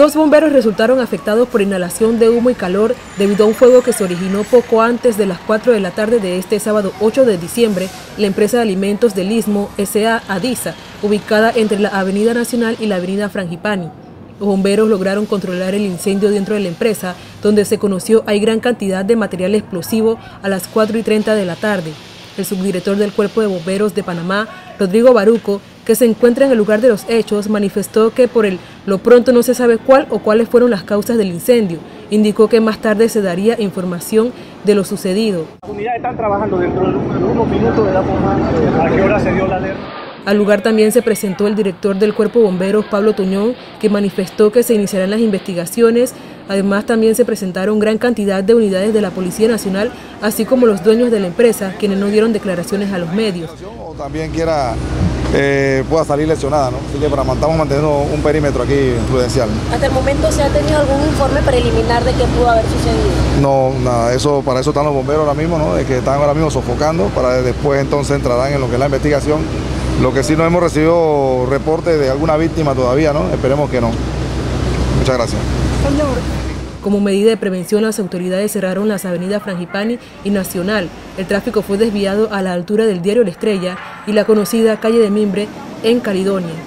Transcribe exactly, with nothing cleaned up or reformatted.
Dos bomberos resultaron afectados por inhalación de humo y calor debido a un fuego que se originó poco antes de las cuatro de la tarde de este sábado ocho de diciembre en la empresa de alimentos del Istmo S A Adisa, ubicada entre la Avenida Nacional y la Avenida Frangipani. Los bomberos lograron controlar el incendio dentro de la empresa, donde se conoció hay gran cantidad de material explosivo a las cuatro y treinta de la tarde. El subdirector del Cuerpo de Bomberos de Panamá, Rodrigo Baruco, que se encuentra en el lugar de los hechos, manifestó que por el lo pronto no se sabe cuál o cuáles fueron las causas del incendio. Indicó que más tarde se daría información de lo sucedido. Las unidades están trabajando dentro de unos minutos de la bomba. ¿A qué hora se dio la alerta? Al lugar también se presentó el director del Cuerpo de Bomberos, Pablo Tuñón, que manifestó que se iniciarán las investigaciones. Además, también se presentaron gran cantidad de unidades de la Policía Nacional, así como los dueños de la empresa, quienes no dieron declaraciones a los medios. O también quiera eh, pueda salir lesionada, ¿no? Así que para, estamos manteniendo un perímetro aquí prudencial. ¿Hasta el momento se ha tenido algún informe preliminar de qué pudo haber sucedido? No, nada, eso, para eso están los bomberos ahora mismo, ¿no? De que están ahora mismo sofocando, para después entonces entrarán en lo que es la investigación. Lo que sí no hemos recibido reporte de alguna víctima todavía, ¿no? Esperemos que no. Muchas gracias. Señor. Como medida de prevención, las autoridades cerraron las avenidas Frangipani y Nacional. El tráfico fue desviado a la altura del diario La Estrella y la conocida calle de Mimbre en Caledonia.